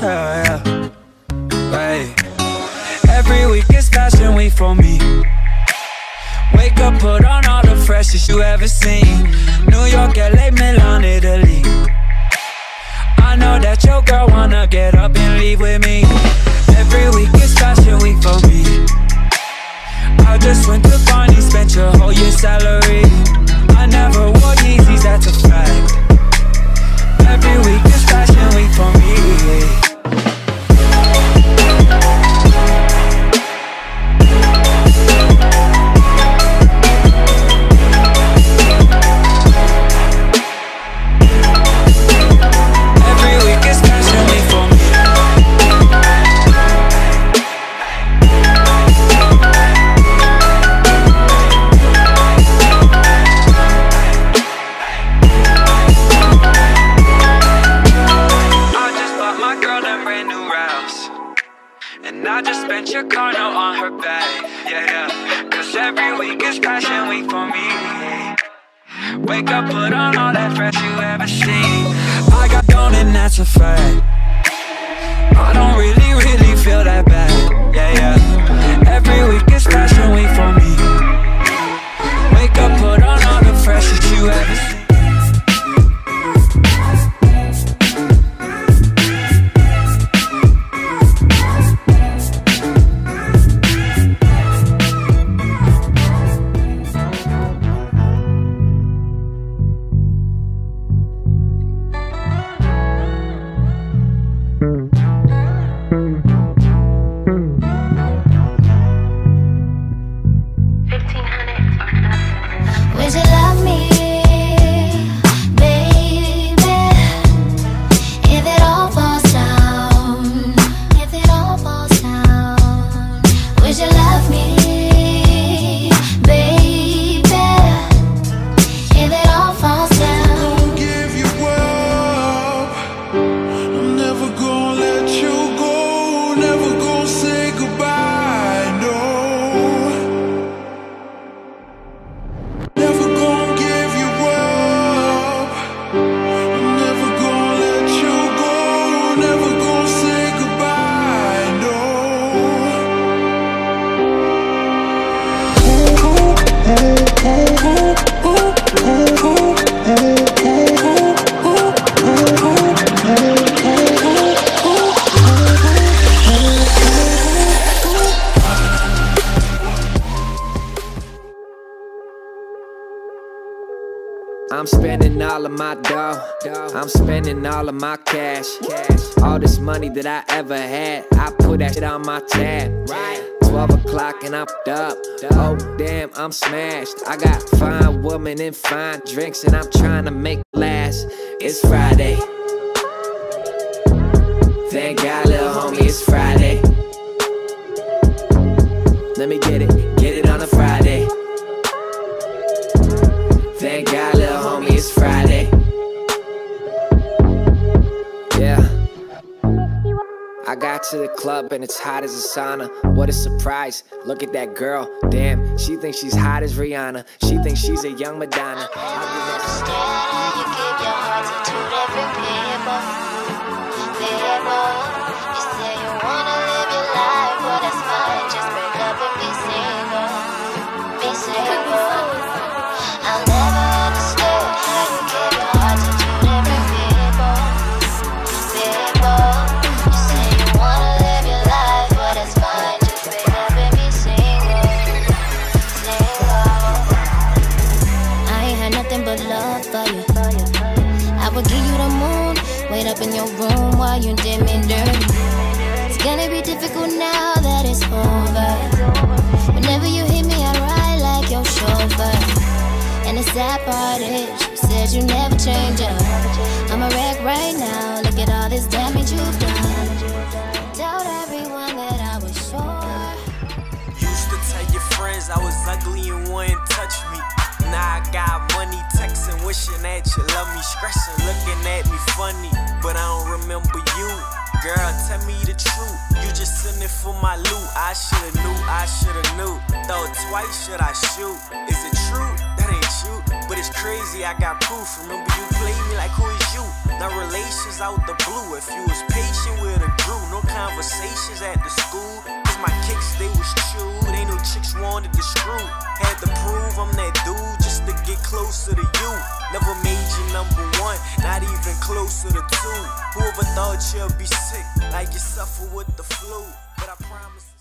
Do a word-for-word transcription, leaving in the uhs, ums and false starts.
yeah, yeah. Hey. Every week is fashion week for me. Wake up, put on all the freshest you ever seen. New York, L A, Milan, Italy. I know that your girl wanna get up and leave with me. Every week is fashion week for me. I just went to Barney, spent your whole year's salary. I never wore Yeezys, that's a fact. Every week is fashion week for me. Your car note on her back, yeah, yeah. Cause every week is fashion week for me. Wake up, put on all that fresh you ever seen. I got gone and that's a fact. I don't really, really feel that bad, yeah, yeah. Every week is fashion week for me. Wake up, put on all the freshest you ever seen. I'm spending all of my dough, I'm spending all of my cash. All this money that I ever had, I put that shit on my tab. twelve o'clock and I'm up, oh damn, I'm smashed. I got fine women and fine drinks and I'm trying to make it last. It's Friday, thank God little homie, it's Friday. Let me get it, get it on a Friday. Thank God, little homie, it's Friday. Yeah. I got to the club and it's hot as a sauna. What a surprise, look at that girl. Damn, she thinks she's hot as Rihanna. She thinks she's a young Madonna. Up in your room while you did me dirty. It's gonna be difficult now that it's over. Whenever you hit me, I ride like your chauffeur. And the sad part is, you said you never change up. I'm a wreck right now, look at all this damage you've done. Told everyone that I was sure. Used to tell your friends I was ugly and wouldn't touch me. Now I got money, texting, wishing that you love me, stressing, looking at me funny, but I don't remember you. Girl, tell me the truth, you just send it for my loot. I shoulda knew, I shoulda knew. Thought twice, should I shoot? Is it true? That ain't you, but it's crazy, I got proof. Remember you played me like who is you? Now relations out the blue. If you was patient with a grew. No conversations at the school. Cause my kicks, they was chewed. Ain't no chicks wanted to screw. Had to prove I'm that dude just to get closer to you. Never made you number one, not even closer to two. Whoever thought you'd be sick, like you suffer with the flu. But I promise